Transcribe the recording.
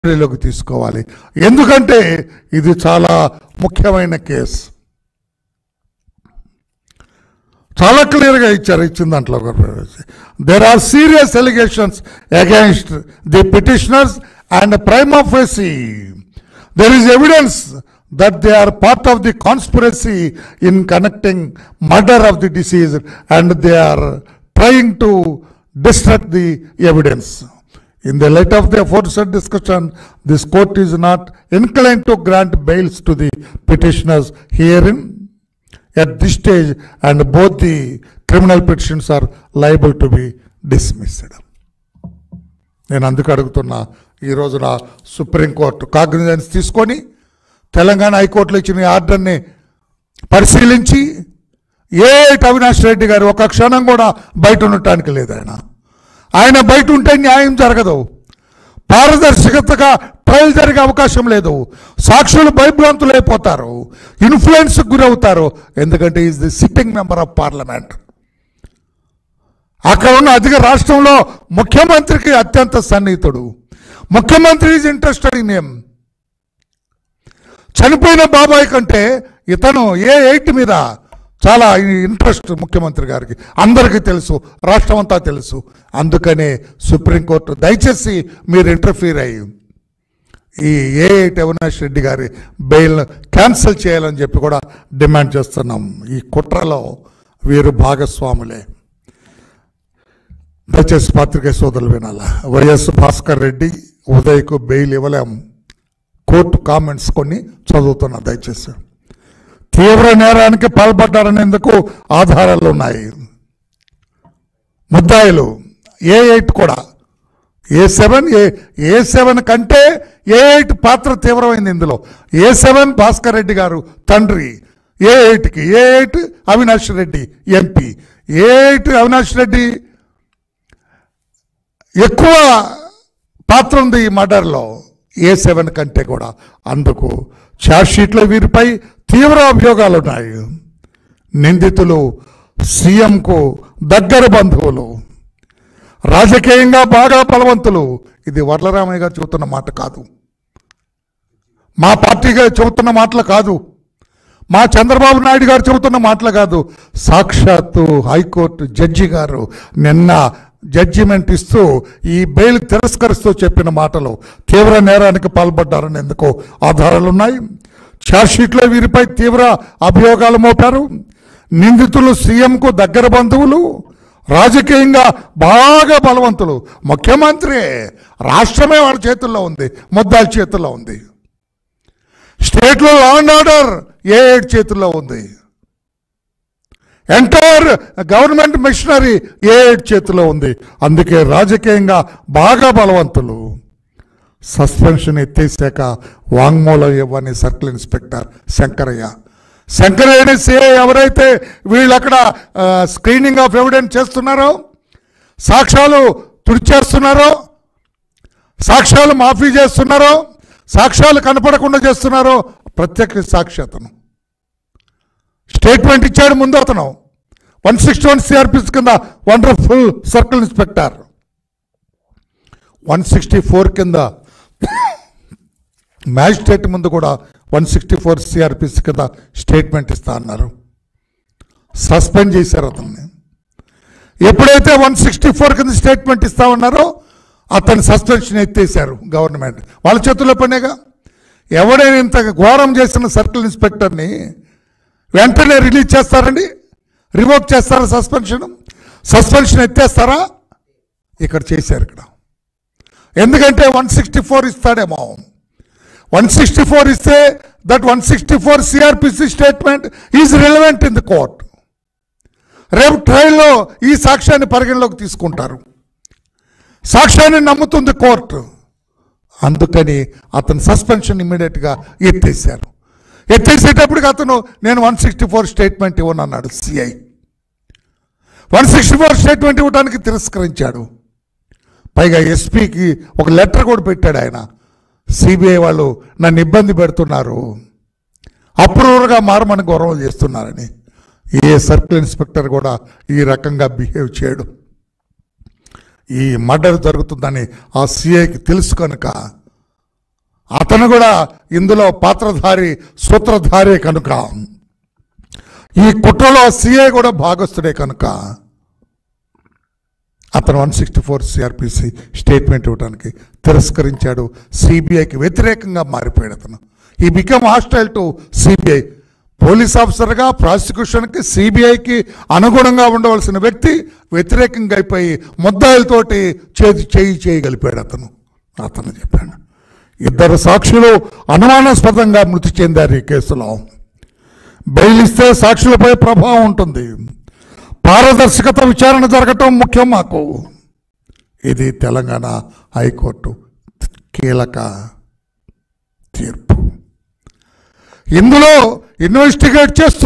లోకి తీసుకోవాలి. ఎందుకంటే ఇది చాలా ముఖ్యమైన కేసు. చాలా క్లియర్గా ఇచ్చిన దాంట్లో there are serious allegations against the petitioners and prima facie there is evidence that they are part of the conspiracy in connecting murder of the deceased and they are trying to destruct the evidence. In the light of the aforesaid discussion, this court is not inclined to grant bails to the petitioners herein at this stage and both the criminal petitions are liable to be dismissed. నేను అందుకు అడుగుతున్నా, ఈ రోజున supreme court cognizance తీసుకొని తెలంగాణ హైకోర్టులో ఇచ్చిన ఆర్డర్ని పరిశీలించి అవినాష్ రెడ్డి గారు ఒక క్షణం కూడా బయట ఉండటానికి లేదు. ఆయన బయట ఉంటే న్యాయం జరగదు, పారదర్శకతగా ట్రయల్ జరిగే అవకాశం లేదు, సాక్షులు భయభ్రాంతులు అయిపోతారు, ఇన్ఫ్లుయెన్స్కి గురవుతారు. ఎందుకంటే is the sitting member of parliament. అక్కడ ఉన్న అధిక రాష్ట్రంలో ముఖ్యమంత్రికి అత్యంత సన్నిహితుడు. ముఖ్యమంత్రి ఈజ్ ఇంట్రెస్టెడ్ ఇన్ హిమ్. చనిపోయిన బాబాయ్ కంటే ఇతను ఏ8 మీద చాలా ఇంట్రెస్ట్ ముఖ్యమంత్రి గారికి, అందరికీ తెలుసు, రాష్ట్రం అంతా తెలుసు. అందుకనే సుప్రీంకోర్టు దయచేసి మీరు ఇంటర్ఫీర్ అయ్యి ఈ ఏ8 అవినాష్ రెడ్డి గారి బెయిల్ క్యాన్సిల్ చేయాలని చెప్పి కూడా డిమాండ్ చేస్తున్నాం. ఈ కుట్రలో వీరు భాగస్వాములే. దయచేసి పాత్రికేయ సోదరులు వినాలా. వైఎస్ భాస్కర్ రెడ్డి, ఉదయ్కు బెయిల్ ఇవ్వలేం. కోర్టు కామెంట్స్ కొన్ని చదువుతున్నా దయచేసి. తీవ్ర నేరానికి పాల్పడ్డారనేందుకు ఆధారాలు ఉన్నాయి. ముద్దాయిలు ఏ8 కూడా ఏ7 కంటే ఏ8 పాత్ర తీవ్రమైంది. ఇందులో ఏ7 భాస్కర్ రెడ్డి గారు తండ్రి, ఏ8 అవినాష్ రెడ్డి ఎంపీ. ఏ8 అవినాష్ రెడ్డి ఎక్కువ పాత్ర ఉంది ఈ మర్డర్లో ఏ7 కంటే కూడా. అందుకు ఛార్జ్షీట్లో వీరిపై తీవ్ర అభియోగాలు ఉన్నాయి. నిందితులు సీఎంకు దగ్గర బంధువులు, రాజకీయంగా బాగా బలవంతులు. ఇది వర్ల రామయ్య గారు చెబుతున్న మాట కాదు, మా పార్టీగా చెబుతున్న మాటలు కాదు, మా చంద్రబాబు నాయుడు గారు చెబుతున్న మాటలు కాదు. సాక్షాత్తు హైకోర్టు జడ్జి గారు నిన్న జడ్జిమెంట్ ఇస్తూ ఈ బెయిల్ తిరస్కరిస్తూ చెప్పిన మాటలు. తీవ్ర నేరానికి పాల్పడ్డారనేందుకు ఆధారాలున్నాయి. ఛార్జ్షీట్లో వీరిపై తీవ్ర అభియోగాలు మోపారు. నిందితులు సీఎంకు దగ్గర బంధువులు, రాజకీయంగా బాగా బలవంతులు. ముఖ్యమంత్రి రాష్ట్రమే వాళ్ళ చేతుల్లో ఉంది, ముద్దాల చేతుల్లో ఉంది. స్టేట్లో లా అండ్ ఆర్డర్ ఏ8 చేతుల్లో ఉంది. ఎంటైర్ గవర్నమెంట్ మిషనరీ ఏ8 చేతిలో ఉంది. అందుకే రాజకీయంగా బాగా బలవంతులు. సస్పెన్షన్ ఎత్తేసాక వాంగ్మూలం ఇవ్వని సర్కిల్ ఇన్స్పెక్టర్ శంకరయ్య సిఐ ఎవరైతే వీళ్ళు అక్కడ స్క్రీనింగ్ ఆఫ్ ఎవిడెన్స్ చేస్తున్నారో, సాక్ష్యాలు తుడిచేస్తున్నారో, సాక్ష్యాలు మాఫీ చేస్తున్నారో, సాక్ష్యాలు కనపడకుండా చేస్తున్నారో ప్రత్యక్ష సాక్షి అతను. స్టేట్మెంట్ ఇచ్చాడు ముందు అతను. 161 సిఆర్పిస్ కింద వండర్ఫుల్ సర్కిల్ ఇన్స్పెక్టర్. 164 కింద మ్యాజిస్ట్రేట్ ముందు కూడా 164 సిఆర్పిస్ కింద స్టేట్మెంట్ ఇస్తా అన్నారు. సస్పెండ్ చేశారు అతన్ని. ఎప్పుడైతే 164 కింద స్టేట్మెంట్ ఇస్తా ఉన్నారో అతని సస్పెన్షన్ ఎత్తేసారు గవర్నమెంట్. వాళ్ళ చేతుల్లో పనేగా. ఎవడైనా ఇంత ఘోరం చేసిన సర్కిల్ ఇన్స్పెక్టర్ని వెంటనే రిలీజ్ చేస్తారండి? రివోక్ చేస్తారా? సస్పెన్షన్ ఎత్తేస్తారా? ఇక్కడ చేశారు. ఇక్కడ ఎందుకంటే 164 ఇస్తాడేమో. 164 ఇస్తే that 164 CrPC statement is relevant in the court. రేపు ట్రయల్లో ఈ సాక్ష్యాన్ని పరిగణలోకి తీసుకుంటారు. సాక్ష్యాన్ని నమ్ముతుంది కోర్టు. అందుకని అతను సస్పెన్షన్ ఇమ్మీడియట్గా ఎత్తేసారు. ఎత్తేసేటప్పటికి అతను నేను 164 స్టేట్మెంట్ ఇవ్వను అన్నాడు సిఐ. 164 స్టేట్మెంట్ ఇవ్వడానికి తిరస్కరించాడు. పైగా ఎస్పీకి ఒక లెటర్ కూడా పెట్టాడు ఆయన. సిబిఐ వాళ్ళు నన్ను ఇబ్బంది పెడుతున్నారు, అప్రూవర్గా మారమని గౌరవం చేస్తున్నారని. ఏ సర్కిల్ ఇన్స్పెక్టర్ కూడా ఈ రకంగా బిహేవ్ చేయడు. ఈ మర్డర్ జరుగుతుందని ఆ సిఐకి తెలుసు కనుక అతను కూడా ఇందులో పాత్రధారి, సూత్రధారి కనుక, ఈ కుట్రలో సిఐ కూడా భాగస్థుడే కనుక అతను 164 సిఆర్పిసి స్టేట్మెంట్ ఇవ్వడానికి తిరస్కరించాడు. సిబిఐకి వ్యతిరేకంగా మారిపోయాడు అతను. ఈ become hostile to CBI. Police ఆఫీసర్గా ప్రాసిక్యూషన్కి, సిబిఐకి అనుగుణంగా ఉండవలసిన వ్యక్తి వ్యతిరేకంగా అయిపోయి ముద్దాయిలతోటి చేయగలిపాడు అతను చెప్పాడు. 2 సాక్షులు అనుమానాస్పదంగా మృతి చెందారు ఈ కేసులో. బెయిల్ ఇస్తే సాక్షులపై ప్రభావం ఉంటుంది. పారదర్శకత విచారణ జరగటం ముఖ్యం మాకు. ఇది తెలంగాణ హైకోర్టు కీలక తీర్పు. ఇందులో ఇన్వెస్టిగేట్ చేస్తూ